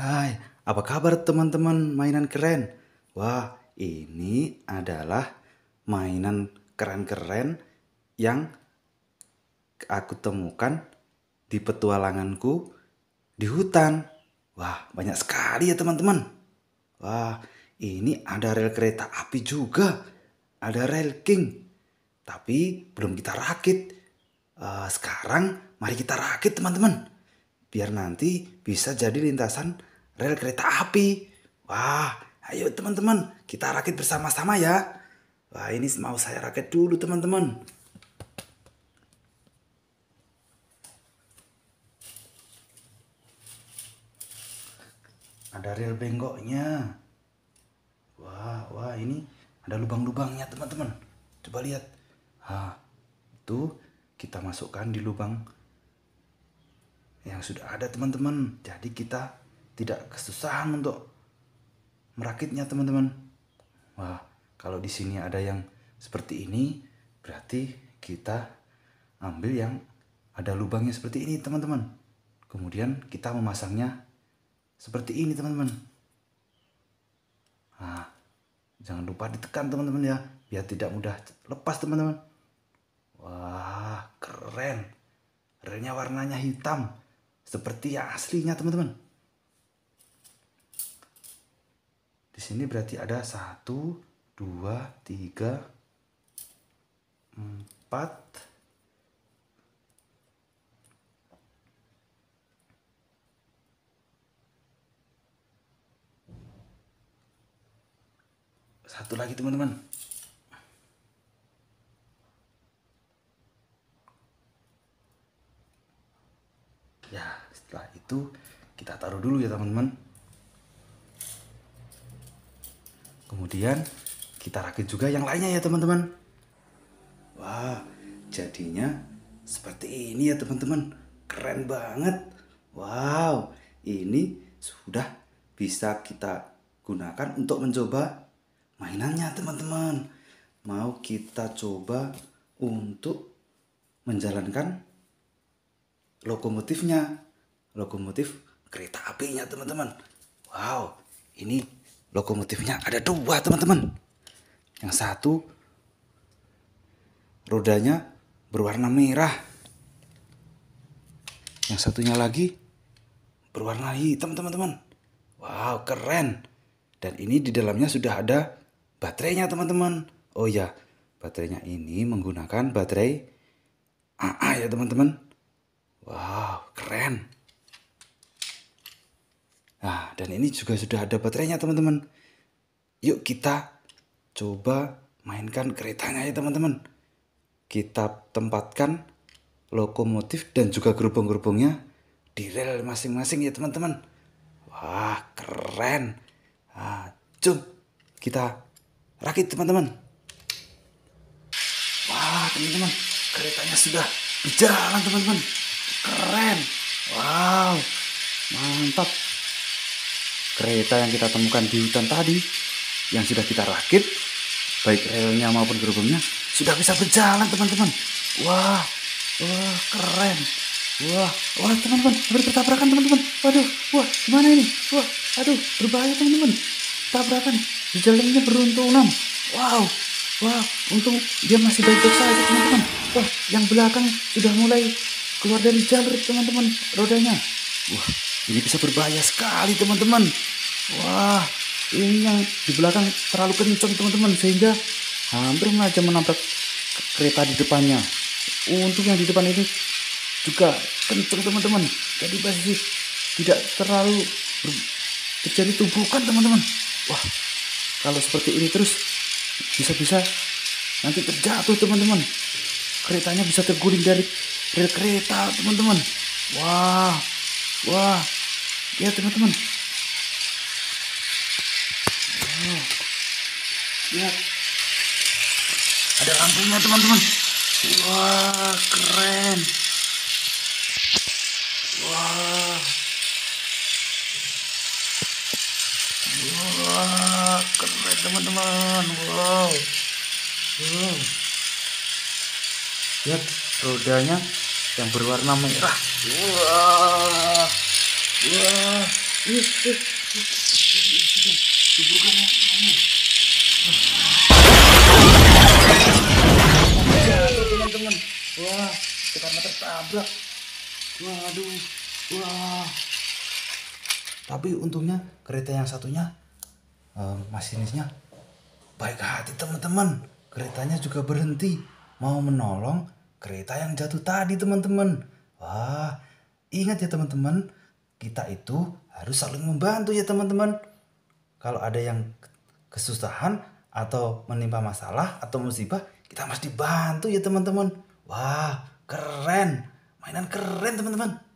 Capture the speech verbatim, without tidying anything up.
Hai, apa kabar teman-teman mainan keren? Wah, ini adalah mainan keren-keren yang aku temukan di petualanganku di hutan. Wah, banyak sekali ya teman-teman. Wah, ini ada rel kereta api juga. Ada rel king. Tapi belum kita rakit. Eh, sekarang mari kita rakit teman-teman. Biar nanti bisa jadi lintasan rel kereta api. Wah, ayo teman-teman, kita rakit bersama-sama ya. Wah, ini mau saya rakit dulu teman-teman. Ada rel bengkoknya. Wah, wah ini ada lubang-lubangnya teman-teman. Coba lihat. Hah, itu kita masukkan di lubang yang sudah ada teman-teman. Jadi kita tidak kesusahan untuk merakitnya teman-teman. Wah, kalau di sini ada yang seperti ini, berarti kita ambil yang ada lubangnya seperti ini teman-teman. Kemudian kita memasangnya seperti ini teman-teman. Nah, jangan lupa ditekan teman-teman ya, biar tidak mudah lepas teman-teman. Wah, keren. Relnya warnanya hitam, seperti yang aslinya teman-teman. Di sini berarti ada satu, dua, tiga, empat, satu lagi teman-teman. Ya, setelah itu kita taruh dulu ya teman-teman. Kemudian kita rakit juga yang lainnya ya teman-teman. Wah, jadinya seperti ini ya teman-teman. Keren banget. Wow, ini sudah bisa kita gunakan untuk mencoba mainannya teman-teman. Mau kita coba untuk menjalankan lokomotifnya. Lokomotif kereta apinya teman-teman. Wow, ini lokomotifnya ada dua teman-teman. Yang satu rodanya berwarna merah. Yang satunya lagi berwarna hitam teman-teman. Wow, keren. Dan ini di dalamnya sudah ada baterainya teman-teman. Oh ya, baterainya ini menggunakan baterai A A ya teman-teman. Wow, keren. Nah, dan ini juga sudah ada baterainya teman-teman. Yuk kita coba mainkan keretanya ya teman-teman. Kita tempatkan lokomotif dan juga gerbong-gerbongnya di rel masing-masing ya teman-teman. Wah, keren. Nah, jom kita rakit teman-teman. Wah, teman-teman, keretanya sudah berjalan teman-teman. Keren. Wow, mantap. Kereta yang kita temukan di hutan tadi, yang sudah kita rakit, baik relnya maupun gerbongnya, sudah bisa berjalan teman-teman. Wah, wah, keren. Wah, wah teman-teman, hampir bertabrakan teman-teman. Waduh, wah, gimana ini? Wah, aduh, berbahaya teman-teman. Tabrakan, di jalannya beruntunan. Wow, wah, untung dia masih baik-baik saja teman-teman. Wah, yang belakang sudah mulai keluar dari jalur teman-teman, rodanya. Wah, ini bisa berbahaya sekali teman-teman. Wah, ini yang di belakang terlalu kencang teman-teman, sehingga hampir saja menabrak kereta di depannya. Untung yang di depan ini juga kencang teman-teman, jadi pasti tidak terlalu terjadi tumpukan teman-teman. Wah, kalau seperti ini terus bisa-bisa nanti terjatuh teman-teman. Keretanya bisa terguling dari rel kereta teman-teman. Wah, wah, ya teman-teman. Oh, lihat, ada lampunya teman-teman. Wah, keren. Wah, wah, keren teman-teman. Wow, wow. Lihat rodanya yang berwarna merah. Wah, wah, Iya, eh, eh, kuburkan ya. Jatuh teman-teman. Wah, karena tertabrak. Waduh, wah. Tapi untungnya kereta yang satunya, eh, masinisnya baik hati teman-teman. Keretanya juga berhenti mau menolong kereta yang jatuh tadi teman-teman. Wah, ingat ya teman-teman, kita itu harus saling membantu ya teman-teman. Kalau ada yang kesusahan atau menimpa masalah atau musibah, kita mesti bantu ya teman-teman. Wah, keren. Mainan keren teman-teman.